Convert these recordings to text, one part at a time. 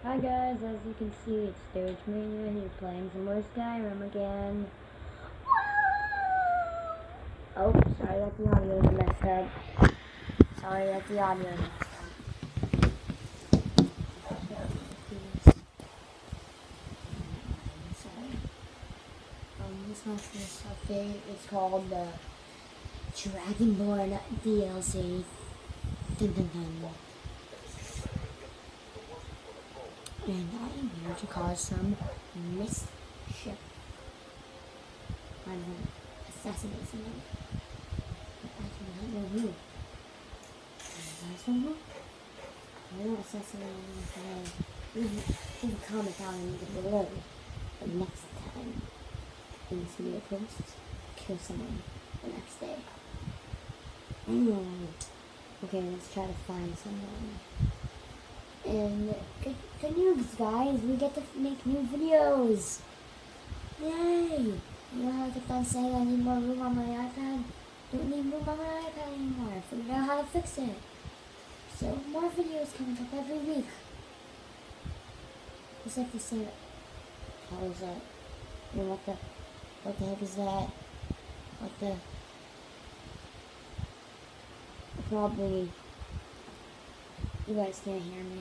Hi guys, as you can see, it's Doge Mania here playing some more Skyrim again. Oh, sorry that the audio is messed up. Sorry that the audio is messed up. This one's this update. It's called the Dragonborn DLC. Dun, dun, dun. And I am here to cause some mischief. I'm gonna assassinate someone. I do not know who. You guys don't know? I don't assassinate anyone today. Leave a comment down below. The next time in this video post, kill someone the next day. Okay, let's try to find someone. And good news, guys, we get to make new videos. Yay! You know how I kept on saying I need more room on my iPad? Don't need room on my iPad anymore. I figured out how to fix it. So more videos coming up every week. Just like to say, how is that? You know, what the heck is that? Probably, you guys can't hear me.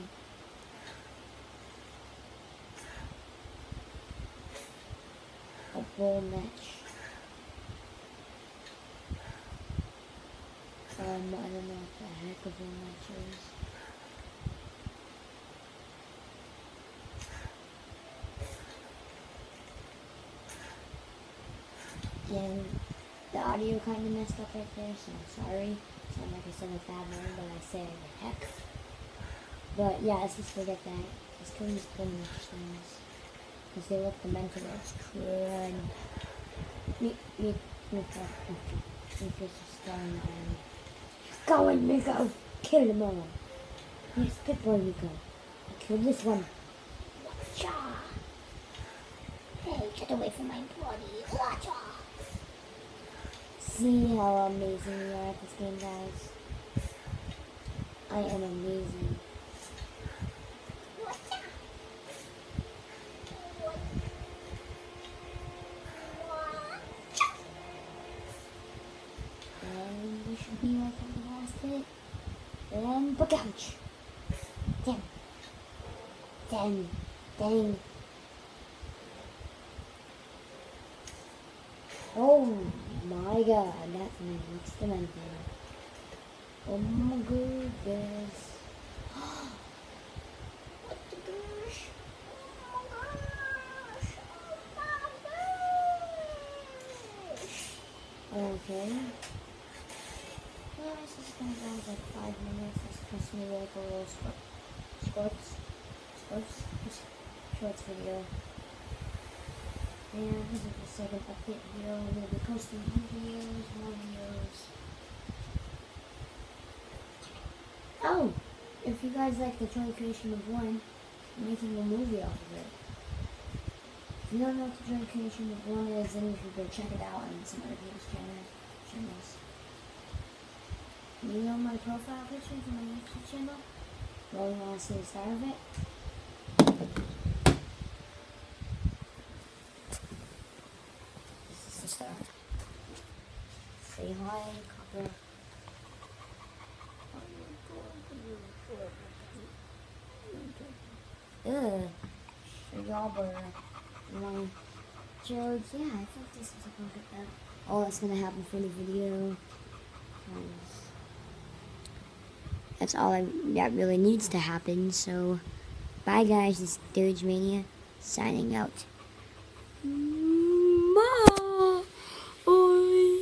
A bull match. I don't know what the heck a bull match is. And the audio kind of messed up right there, so I'm sorry. Sound like I said a bad word, but I say heck. But yeah, let's just forget that. Let's kill these bull match things. Because they look demented as crud. Me just going down. Go in, Nico! Kill them all. Yes, good boy, Nico. I killed this one. Watcha! Hey, get away from my body. Watcha! See how amazing we are at this game, guys. I am amazing. And we should be right on the last hit. And book ouch. Dang. Oh my god, that's my next dimension. Oh my goodness. What the gosh? Oh my gosh. Okay. Yeah, this is gonna go like 5 minutes. This is supposed to be like a little shorts video. And this is the second update video. We'll be posting more videos. Oh! If you guys like the Joy Creation of One, I'm making a movie off of it. If you don't know what the Joy Creation of One is, then you should go check it out on some other people's channels. You know my profile picture for my YouTube channel? Well, you want to see the start of it? This is the start. Say hi, Copper. Ugh. Jobber. George, yeah, I thought this was a good thing. All that's gonna happen for the video. That's all that really needs to happen. So, bye guys. This is Doge Mania signing out.